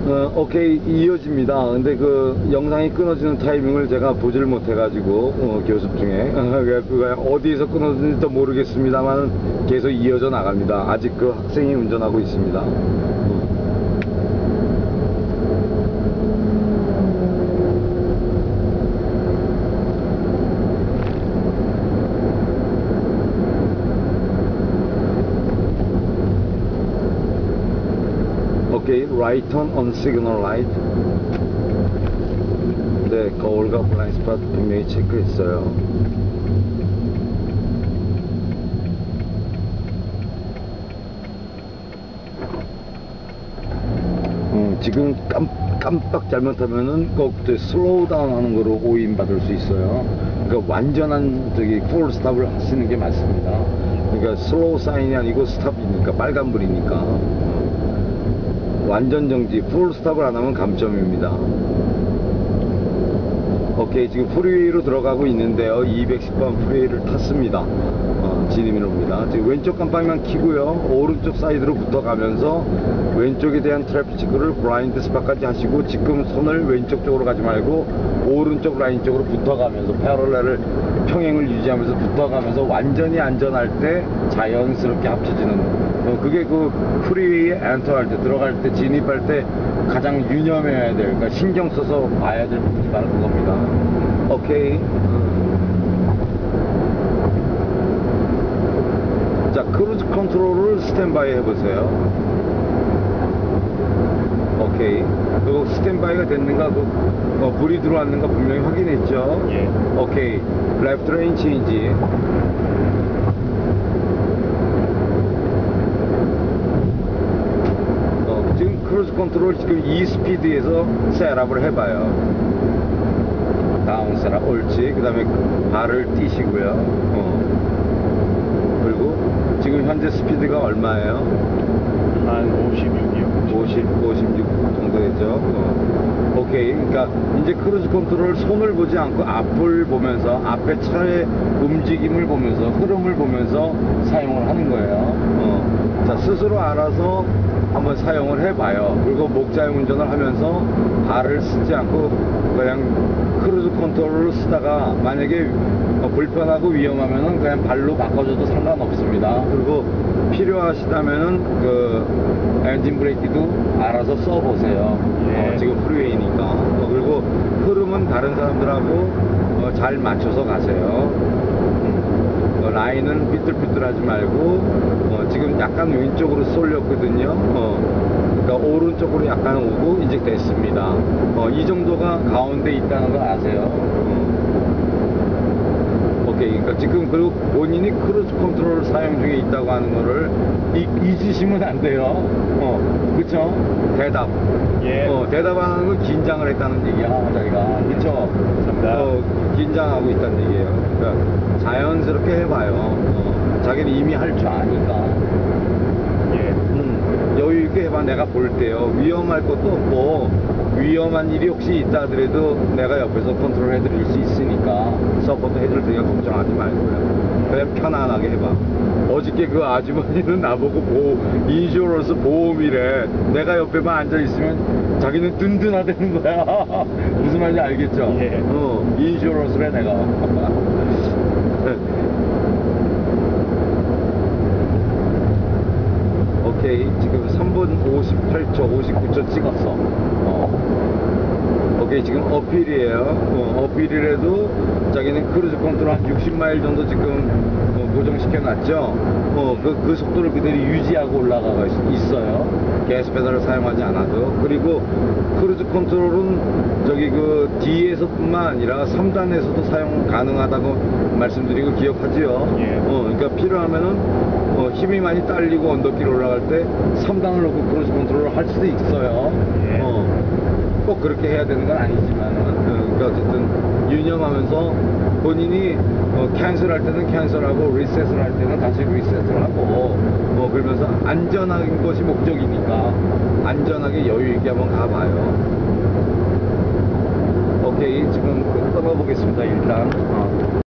오케이, 이어집니다. 근데 그 영상이 끊어지는 타이밍을 제가 보질 못해가지고 교습 중에 그가 어디에서 끊어지는지도 모르겠습니다만 계속 이어져 나갑니다. 아직 그 학생이 운전하고 있습니다. 오케이, right turn on signal light. 네, 거울과 블라인드 스팟 분명히 체크했어요. 지금 깜빡 잘못하면은 꼭 슬로우 다운 하는 거로 오인받을 수 있어요. 그러니까 완전한 풀 스탑을 쓰는 게 맞습니다. 그러니까 슬로우 사인이 아니고 스탑이니까, 빨간불이니까. 완전 정지, 풀 스탑을 안 하면 감점입니다. 오케이, 지금 프리웨이로 들어가고 있는데요. 210번 프리웨이를 탔습니다. 진입로입니다. 지금 왼쪽 깜빡이만 켜고요, 오른쪽 사이드로 붙어가면서 왼쪽에 대한 트래픽 체크를 블라인드 스팟까지 하시고, 지금 손을 왼쪽 쪽으로 가지 말고 오른쪽 라인 쪽으로 붙어가면서 패러렐을 평행을 유지하면서 붙어가면서 완전히 안전할 때 자연스럽게 합쳐지는, 그게 그 프리웨이에 엔터할 때, 들어갈 때, 진입할 때 가장 유념해야 될, 그러니까 신경 써서 봐야 될 부분이 바로 그겁니다. 오케이. 자, 크루즈 컨트롤을 스탠바이 해보세요. 오케이. 그리고 스탠바이가 됐는가, 불이 들어왔는가 분명히 확인했죠. 예. 오케이. 레프트 레인 체인지. 지금 크루즈 컨트롤 지금 2스피드에서 셋업을 해봐요. 다운 셋업, 옳지. 그 다음에 발을 띄시고요. 그리고 지금 현재 스피드가 얼마예요? 한 56이요. 56 정도 되죠. 오케이. 그러니까 이제 크루즈 컨트롤 손을 보지 않고 앞을 보면서, 앞에 차의 움직임을 보면서, 흐름을 보면서 사용을 하는 거예요. 자, 스스로 알아서 한번 사용을 해봐요. 그리고 목자용 운전을 하면서 발을 쓰지 않고 그냥 크루즈 컨트롤을 쓰다가 만약에 불편하고 위험하면은 그냥 발로 바꿔줘도 상관없습니다. 그리고 필요하시다면은 그 엔진 브레이크도 알아서 써보세요. 예. 지금 프리웨이니까. 그리고 흐름은 다른 사람들하고 잘 맞춰서 가세요. 라인은 삐뚤삐뚤하지 말고, 지금 약간 왼쪽으로 쏠렸거든요. 그러니까 오른쪽으로 약간 오고 이제 됐습니다. 이 정도가 가운데 있다는 거 아세요? 오케이. 그러니까 지금 그리고 본인이 크루즈 컨트롤 사용 중에 있다고 하는 거를 잊으시면 안 돼요. 그쵸? 대답. 예. 대답하는 건 긴장을 했다는 얘기야, 자기가. 그쵸? 감사합니다. 긴장하고 있다는 얘기예요. 그러니까 자연스럽게 해봐요. 자기는 이미 할 줄 아니까. 예. 여유 있게 해봐. 내가 볼 때요. 위험할 것도 없고, 위험한 일이 혹시 있다 하더라도 내가 옆에서 컨트롤 해드릴 수 있으니까 서포트 해줄 테니까 걱정하지 말고요. 그냥 편안하게 해봐. 어저께 그 아주머니는 나보고 인슈런스 보험이래. 내가 옆에만 앉아있으면 자기는 든든하다는 거야. 무슨 말인지 알겠죠? 예. 인슈런스래 내가. 오케이. 지금 3분 58초 59초 찍었어. 오케이. 지금 어필이에요. 어필이라도 자기는 크루즈 컨트롤 한 60마일 정도 지금 고정시켜 놨죠. 그 속도를 그대로 유지하고 올라가고 있어요. 가스 페달을 사용하지 않아도. 그리고 크루즈 컨트롤은 저기 그 D에서뿐만 아니라 3단에서도 사용 가능하다고 말씀드리고 기억하지요. 예. 그러니까 필요하면은 힘이 많이 딸리고 언덕길 올라갈 때 3단을 놓고 크루즈 컨트롤을 할 수도 있어요. 예. 꼭 그렇게 해야 되는 건 아니지만은, 그러니까 어쨌든 유념하면서 본인이 캔슬할 때는 캔슬하고 리셋을 할 때는 다시 리셋을 하고, 그러면서 안전한 것이 목적이니까 안전하게 여유 있게 한번 가봐요. 오케이. 지금 끊어보겠습니다. 일단.